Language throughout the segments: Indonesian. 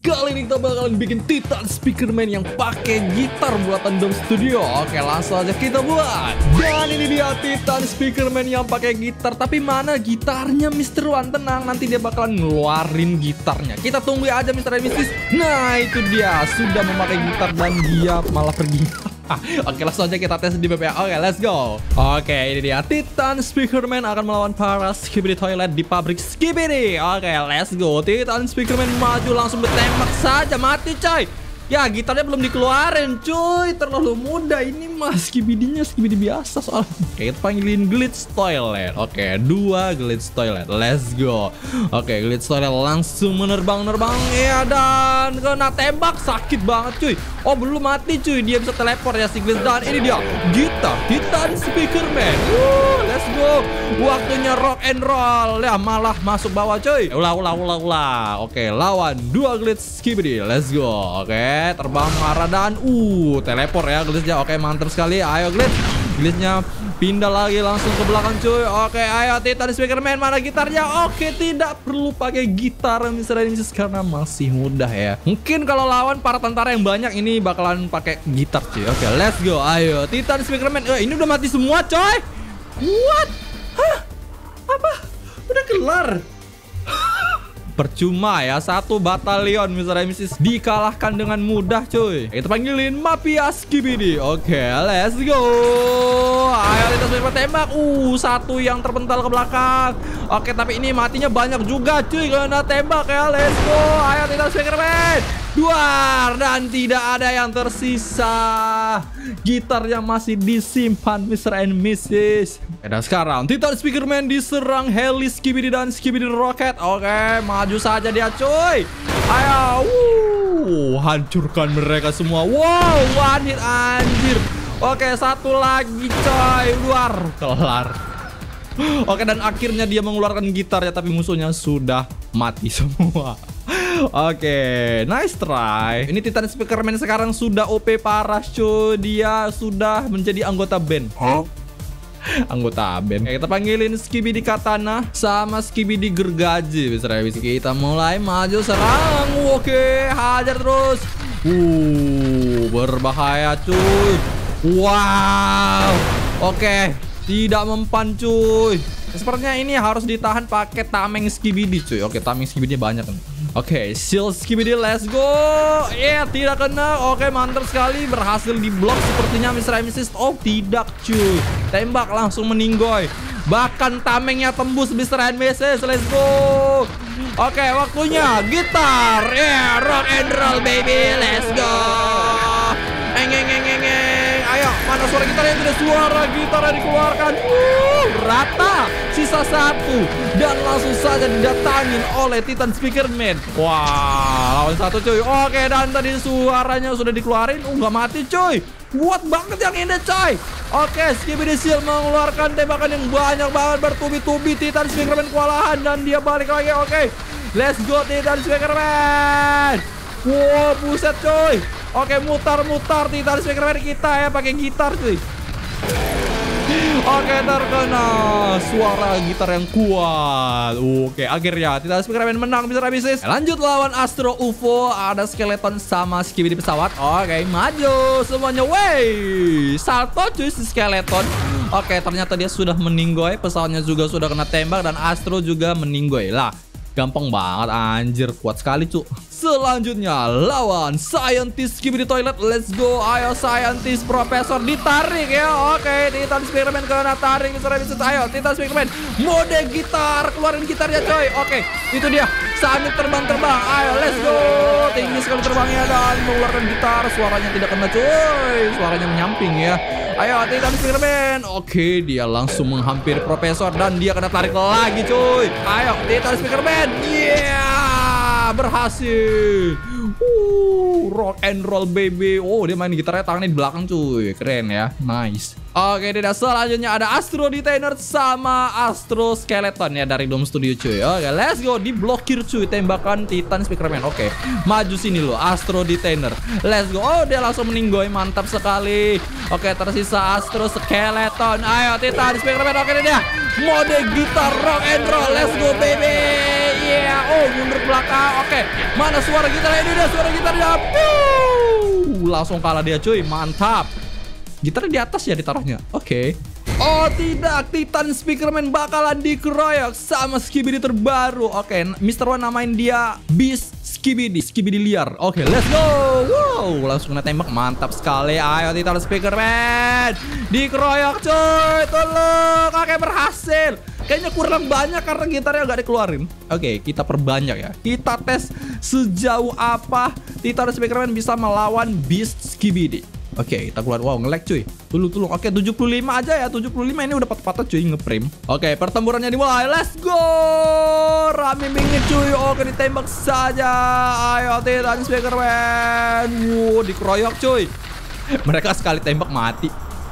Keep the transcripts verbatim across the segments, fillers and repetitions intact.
Kali ini kita bakalan bikin Titan Speakerman yang pakai gitar buatan Dom Studio. Oke, langsung aja kita buat. Dan ini dia Titan Speakerman yang pakai gitar. Tapi mana gitarnya Mister Wan? Tenang, nanti dia bakalan ngeluarin gitarnya. Kita tunggu aja Mister Mistis. Nah, itu dia sudah memakai gitar dan dia malah pergi. Oke, langsung aja kita tes di B P A. Oke, let's go. Oke, ini dia Titan Speakerman akan melawan para Skibidi Toilet di pabrik Skibidi. Oke, let's go. Titan Speakerman maju langsung bertembak saja, mati coy. Ya, gitarnya belum dikeluarin cuy. Terlalu mudah ini mas. Skibidinya Skibidi biasa soalnya. Oke, kita panggilin Glitch Toilet. Oke, dua Glitch Toilet. Let's go. Oke, Glitch Toilet langsung menerbang-nerbang. Ya, dan kena tembak. Sakit banget cuy. Oh, belum mati cuy. Dia bisa teleport ya si Glitch. Dan ini dia gitar Titan Speakerman. Woo, let's go. Waktunya rock and roll. Ya, malah masuk bawah cuy. Ulah, ulah, ulah, ulah. Oke, lawan dua Glitch Skibidi. Let's go. Oke, terbang marah dan uh teleport ya Glitchnya. Oke, mantap sekali. Ayo Glitch. Glitchnya pindah lagi langsung ke belakang cuy. Oke, ayo Titan Speakerman, mana gitarnya? Oke, tidak perlu pakai gitar Mister Mistis karena masih mudah ya. Mungkin kalau lawan para tentara yang banyak ini bakalan pakai gitar cuy. Oke, let's go. Ayo Titan Speakerman. Eh, ini udah mati semua coy. What? Hah? Apa? Udah kelar? Percuma ya, satu batalion Mister Mistis dikalahkan dengan mudah cuy. Kita panggilin Mafia Skibidi. Oke, let's go. Ayo kita sempat tembak. Uh, satu yang terpental ke belakang. Oke, tapi ini matinya banyak juga cuy karena tembak ya. Let's go. Ayo Titan Speakerman. Duar, dan tidak ada yang tersisa. Gitarnya masih disimpan Mister and Missus. Dan sekarang Titan Speakerman diserang heli Skibidi dan Skibidi Rocket. Oke, maju saja dia cuy. Ayo, wuh, hancurkan mereka semua. Wow, one hit anjir. Oke, satu lagi coy. Luar, kelar. Oke, dan akhirnya dia mengeluarkan gitarnya, tapi musuhnya sudah mati semua. Oke, nice try. Ini Titan Speakerman sekarang sudah O P parah cuy. Dia sudah menjadi anggota band. Huh? Anggota band. Oke, kita panggilin Skibidi Katana sama Skibidi Gergaji. Mister Kita mulai maju serang. Oke, hajar terus. Uh, berbahaya cuy. Wow. Oke, tidak mempan cuy. Sepertinya ini harus ditahan pakai tameng Skibidi cuy. Oke, tameng Skibidi banyak nih. Oke, shield Skibidi, let's go. Ya, yeah, tidak kena. Oke, mantap sekali. Berhasil diblok sepertinya Mister Mistis. Oh, tidak cuy. Tembak langsung meninggoy. Bahkan tamengnya tembus Mister Mistis. Let's go. Oke, waktunya gitar. Ya, yeah, rock and roll baby. Let's go. Eng eng eng eng eng. Ayo, mana suara gitar yang tidak? Suara gitar yang dikeluarkan. Wuh, rata. Sisa satu. Dan langsung saja didatangin oleh Titan Speakerman. Wah, lawan satu cuy. Oke, dan tadi suaranya sudah dikeluarin. Uh, nggak mati cuy. Kuat banget yang ini coy. Oke, Skibidi Shield mengeluarkan tembakan yang banyak banget bertubi-tubi. Titan Speakerman kewalahan dan dia balik lagi. Oke, let's go Titan Speakerman. Wow, buset coy. Oke, mutar-mutar Titan Speakerman kita ya pakai gitar cuy. Oke, terkena suara gitar yang kuat. Oke, akhirnya Titan Speakerman menang Mister Mistis. Lanjut lawan Astro U F O. Ada skeleton sama Skibidi pesawat. Oke, maju semuanya. Wey, salto cuy si skeleton. Oke, ternyata dia sudah meninggoy. Pesawatnya juga sudah kena tembak dan Astro juga meninggoy. Lah, gampang banget anjir, kuat sekali cu. Selanjutnya lawan Scientist Skibidi Toilet. Let's go. Ayo Scientist Profesor ditarik ya. Oke, Titan Speakerman kena tarik Mister Mistis. Ayo Titan Speakerman mode gitar. Keluarin gitarnya coy. Oke, itu dia sambil terbang-terbang. Ayo let's go. Tinggi sekali terbangnya dan mengeluarkan gitar. Suaranya tidak kena cuy. Suaranya menyamping ya. Ayo Titan Speakerman. Oke, dia langsung menghampiri Profesor dan dia kena tarik lagi cuy. Ayo Titan Speakerman. Yeah, berhasil. Uh, rock and roll baby. Oh, dia main gitarnya tangannya di belakang cuy. Keren ya. Nice. Oke, dan selanjutnya ada Astro Detainer sama Astro Skeleton ya dari Dom Studio cuy. Oke, let's go. Diblokir cuy tembakan Titan Speakerman. Oke, maju sini lo Astro Detainer. Let's go. Oh, dia langsung meninggoy. Mantap sekali. Oke, tersisa Astro Skeleton. Ayo Titan Speakerman. Oke, ini dia mode gitar rock and roll. Let's go baby. Iya, oh mundur ke belakang. Oke, mana suara gitarnya? Ini dia suara gitarnya. Wuh, langsung kalah dia cuy, mantap. Gitarnya di atas ya ditaruhnya. Oke. Oh tidak, Titan Speakerman bakalan dikeroyok sama Skibidi terbaru. Oke, mister One namain dia Beast Skibidi, Skibidi liar. Oke, let's go. Wow, langsung kena tembak, mantap sekali. Ayo Titan Speakerman, dikeroyok cuy, tolong. Oke, berhasil. Kayaknya kurang banyak karena gitarnya gak dikeluarin. Oke, kita perbanyak ya. Kita tes sejauh apa Titan Speakerman bisa melawan Beast Skibidi. Oke, kita keluar. Wow, nge-lag cuy. Tulu tulu. Oke, tujuh puluh lima aja ya. tujuh puluh lima ini udah patah-patah cuy, nge-frame. Oke, pertempurannya dimulai. Let's go. Rame bingit cuy. Oke, ditembak saja. Ayo Titan Speakerman. Wow, dikeroyok cuy. Mereka sekali tembak mati.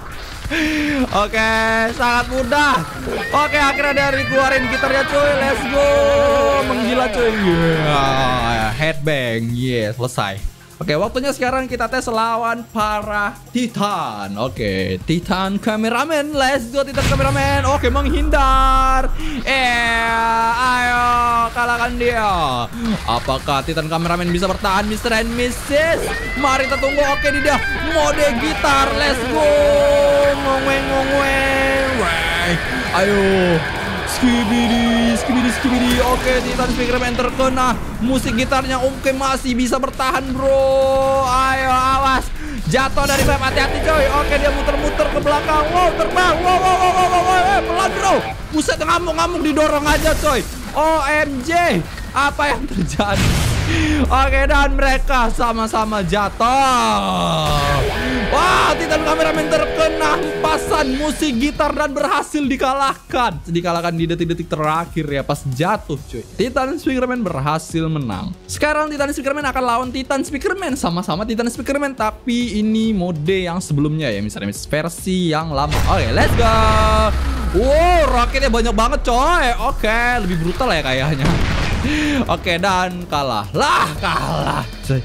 Oke, sangat mudah. Oke, akhirnya dari keluarin gitarnya cuy. Let's go. Menggila cuy. Yeah. Headbang. Yeah, selesai. Oke, waktunya sekarang kita tes lawan para Titan. Oke, Titan Kameramen. Let's go Titan Kameramen. Oke, menghindar. Eh, ayo kalahkan dia. Apakah Titan Kameramen bisa bertahan, mister and missus? Mari kita tunggu. Oke, ini dia mode gitar. Let's go. Ngongweng ngongweng. Wah. Ayo. Skibidi, skibidi, skibidi. Oke, Titan Speakerman terkena musik gitarnya. Oke, masih bisa bertahan bro. Ayo, awas. Jatuh dari map, hati-hati coy. Oke, dia muter-muter ke belakang. Wow, terbang. Wow, wow, wow, wow, wow, wow. Pelan bro. Buset, ngamuk-ngamuk didorong aja coy. O M G. Apa yang terjadi? Oke, dan mereka sama-sama jatuh. Wah, Titan Kameramen terkena hempasan musik gitar dan berhasil dikalahkan. Dikalahkan di detik-detik terakhir ya, pas jatuh cuy. Titan Speakerman berhasil menang. Sekarang Titan Speakerman akan lawan Titan Speakerman. Sama-sama Titan Speakerman, tapi ini mode yang sebelumnya ya, misalnya versi yang lama. Oke, let's go. Wow, roketnya banyak banget coy. Oke, lebih brutal ya kayaknya. Oke, dan kalah. Lah, kalah.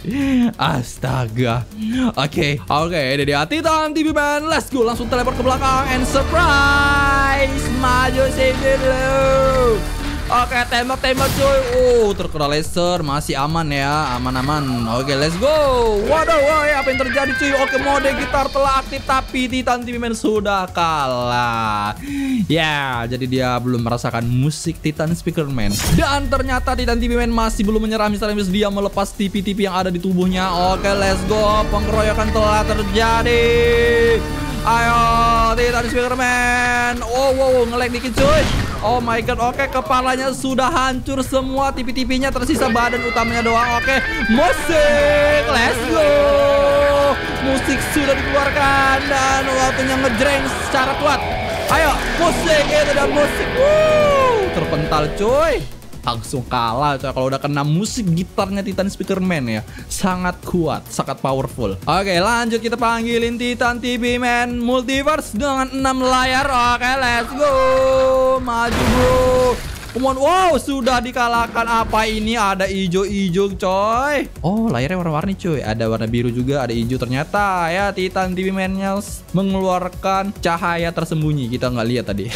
Astaga. Oke, oke, ini dia Titan T V Man. Let's go, langsung teleport ke belakang and surprise. Maju sini dulu. Oke, tembak-tembak cuy. Oh, terkena laser, masih aman ya, aman-aman. Oke, let's go. Waduh, woy, apa yang terjadi cuy? Oke, mode gitar telah aktif, tapi Titan T V Man sudah kalah. Ya, jadi dia belum merasakan musik Titan Speakerman. Dan ternyata Titan T V Man masih belum menyerah, misalnya dia melepas T V-T V yang ada di tubuhnya. Oke, let's go. Pengeroyokan telah terjadi. Ayo, Titan Speakerman. Oh, wow, nge-lag dikit cuy. Oh my god, oke, kepalanya sudah hancur semua, T V-T V-nya tersisa badan utamanya doang. Oke, musik, let's go. Musik sudah dikeluarkan dan waktunya ngejreng secara kuat. Ayo, musik, itu ada musik. Wuh, terpental cuy. Langsung kalah coy kalau udah kena musik gitarnya Titan Speakerman ya. Sangat kuat, sangat powerful. Oke, lanjut kita panggilin Titan T V Man Multiverse dengan enam layar. Oke, let's go. Maju bro. Come on. Wow, sudah dikalahkan. Apa ini? Ada hijau-hijau coy. Oh, layarnya warna-warni cuy. Ada warna biru juga, ada hijau. Ternyata ya Titan T V Man-nya mengeluarkan cahaya tersembunyi. Kita nggak lihat tadi.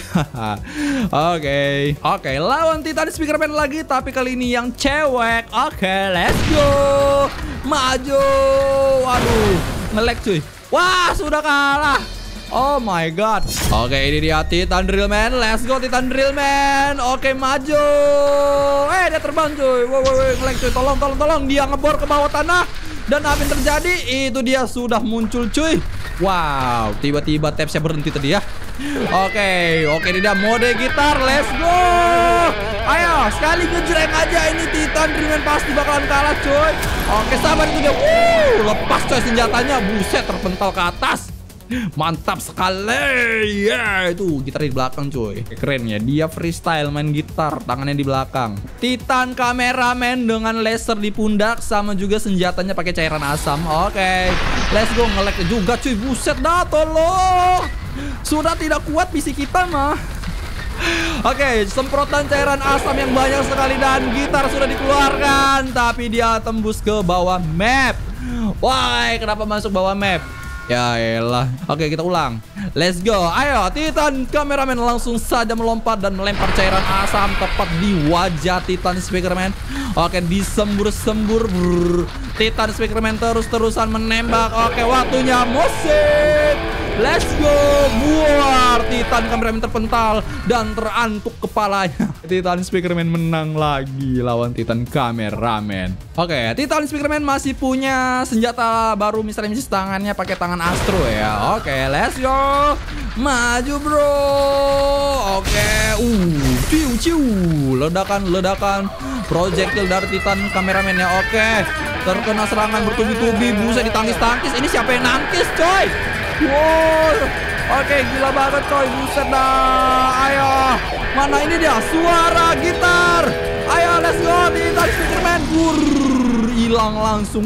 Oke. Oke, lawan Titan Speakerman lagi, tapi kali ini yang cewek. Oke, let's go. Maju. Waduh, nge-lag cuy. Wah, sudah kalah. Oh my god. Oke, ini dia Titan Drillman. Let's go Titan Drillman. Oke, maju. Eh, dia terbang cuy. Wow, wow, wow, nge-lag cuy. Tolong, tolong, tolong. Dia ngebor ke bawah tanah. Dan apa yang terjadi? Itu dia sudah muncul cuy. Wow, tiba-tiba tapsnya berhenti tadi ya. Oke, oke, ini dia mode gitar. Let's go. Ayo, sekali ngejreng aja ini Titan Drillman pasti bakalan kalah cuy. Oke, sabar itu dia. Wuh, lepas coy senjatanya. Buset, terpental ke atas. Mantap sekali. Ya, yeah, itu gitar di belakang cuy. Keren ya, dia freestyle main gitar, tangannya di belakang. Titan Kameramen dengan laser di pundak, sama juga senjatanya pakai cairan asam. Oke, okay. Let's go. Nge-lag juga cuy. Buset dah, tolong. Sudah tidak kuat P C kita mah. Oke, okay, semprotan cairan asam yang banyak sekali dan gitar sudah dikeluarkan, tapi dia tembus ke bawah map. Why, kenapa masuk bawah map? Ya elah. Oke, kita ulang. Let's go. Ayo, Titan kameramen langsung saja melompat dan melempar cairan asam tepat di wajah Titan Speakerman. Oke, disembur-sembur. Titan Speakerman terus-terusan menembak. Oke, waktunya musik. Let's go. Buar. Titan kameramen terpental dan terantuk kepalanya. Titan Speakerman menang lagi lawan Titan kameramen. Oke, Titan Speakerman masih punya senjata baru mister M C tangannya pakai tangan Astro ya. Oke, let's go. Maju bro. Oke, uh, ciu ciu, ledakan-ledakan projectile dari Titan kameramen ya. Oke, terkena serangan bertubi-tubi, buset ditangkis-tangkis. Ini siapa yang nangkis, coy? Wow. Oke, gila banget coy, buset dah. Ayo, mana ini dia? Suara gitar. Ayo, let's go Titan Speakerman. Burr, hilang langsung.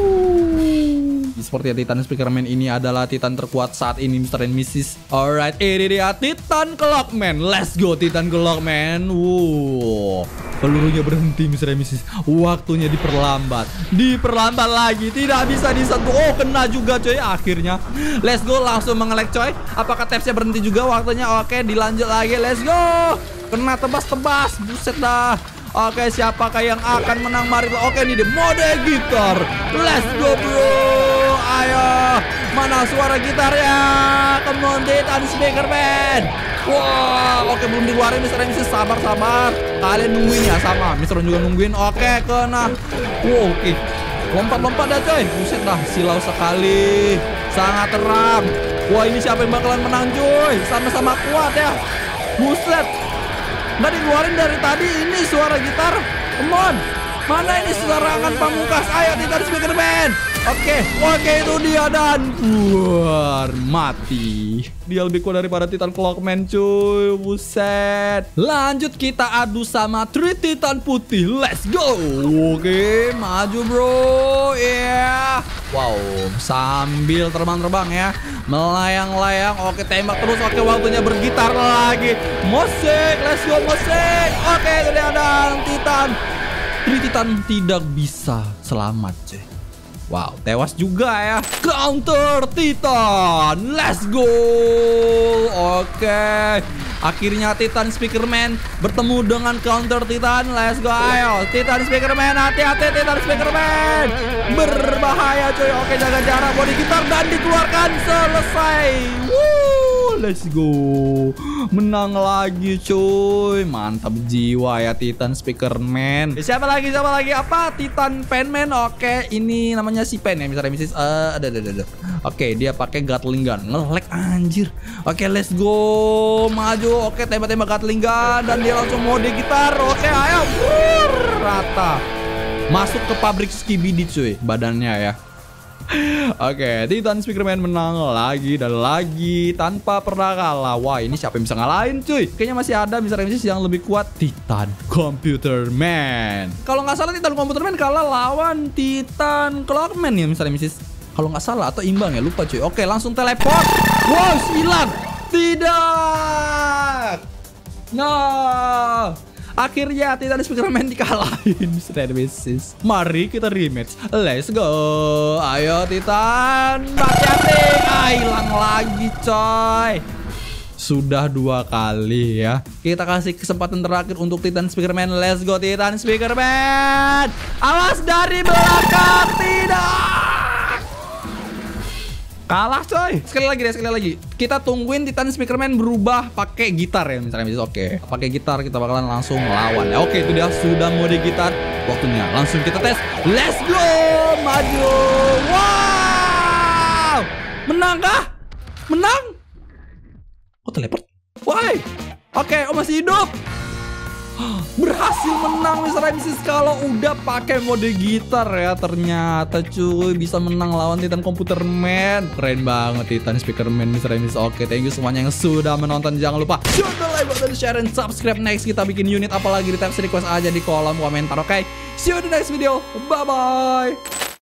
Wuh. Seperti Titan Speakerman ini adalah Titan terkuat saat ini mister and missus Alright, ini dia Titan Clockman. Let's go Titan Clockman. Wow. Pelurunya berhenti mister and missus Waktunya diperlambat. Diperlambat lagi. Tidak bisa disentuh. Oh, kena juga coy akhirnya. Let's go, langsung mengelek coy. Apakah tapsnya berhenti juga waktunya? Oke, dilanjut lagi. Let's go. Kena tebas-tebas. Buset dah. Oke, siapakah yang akan menang? Mari. Oke, ini dia mode gitar. Let's go bro. Ayo. Mana suara gitarnya? Come on Titan Speakerman. Wow, oke belum dikeluarin mister M C. Sabar-sabar. Kalian nungguin ya sama. mister juga nungguin. Oke, kena. Wow, oke. Lompat-lompat dah coy. Buset dah, silau sekali. Sangat terang. Wah, ini siapa yang bakalan menang coy? Sama-sama kuat ya. Buset. Nggak dikeluarin dari tadi ini suara gitar. Come on. Mana ini serangan pamungkas? Ayo Titan Speakerman. Oke, oke itu dia dan buar mati. Dia lebih kuat daripada Titan Clockman cuy. Buset. Lanjut kita adu sama Tri Titan putih. Let's go. Oke, maju bro. Yeah. Wow, sambil terbang-terbang ya. Melayang-layang. Oke, tembak terus. Oke, waktunya bergitar lagi. Musik, let's go musik. Oke, itu dia dan Titan. Tri Titan tidak bisa selamat cuy. Wow, tewas juga ya. Counter Titan. Let's go. Oke. Akhirnya Titan Speakerman bertemu dengan Counter Titan. Let's go. Ayo Titan Speakerman, hati-hati Titan Speakerman. Berbahaya coy. Oke, jaga jarak, body gitar dan dikeluarkan. Selesai. Woo, let's go. Menang lagi cuy. Mantap jiwa ya Titan Speakerman. Siapa lagi? Siapa lagi? Apa? Titan Penman. Oke, ini namanya si Pen ya misalnya missis. Uh, ada ada ada. Oke, dia pakai Gatling gun. Nge-lag anjir. Oke, let's go. Maju. Oke, tembak-tembak Gatling gun dan dia langsung mode gitar. Oke, ayo. Brrr, rata. Masuk ke pabrik Skibidi cuy badannya ya. Oke, Titan Speakerman menang lagi dan lagi tanpa pernah kalah. Wah, ini siapa yang bisa ngalahin cuy? Kayaknya masih ada mister M C yang lebih kuat. Titan Computer Man. Kalau nggak salah Titan Computer Man kalah lawan Titan Clockman ya mister M C. Kalau nggak salah atau imbang ya, lupa cuy. Oke, langsung teleport. Wow, hilang. Tidak. Nah, akhirnya Titan Speakerman dikalahin mister M C. Mari kita rematch. Let's go. Ayo Titan. Hati-hati. Ah, hilang lagi coy. Sudah dua kali ya. Kita kasih kesempatan terakhir untuk Titan Speakerman. Let's go Titan Speakerman. Awas dari belakang. Tidak. Kalah coy. Sekali lagi deh, sekali lagi. Kita tungguin Titan Speakerman berubah pakai gitar ya misalnya. Oke, pakai gitar kita bakalan langsung melawan. Ya, oke, itu dia sudah mode gitar. Waktunya langsung kita tes. Let's go. Maju. Wow. Menang kah? Menang? Oh, teleport. Why? Oke, oh masih hidup. Berhasil menang mister M C kalau udah pakai mode gitar ya. Ternyata cuy bisa menang lawan Titan Computer Man. Keren banget Titan Speakerman mister M C. Oke, thank you semuanya yang sudah menonton. Jangan lupa sudah like button, share, dan subscribe. Next kita bikin unit apalagi di tabs request aja di kolom komentar. Oke, see you in the next video. Bye bye.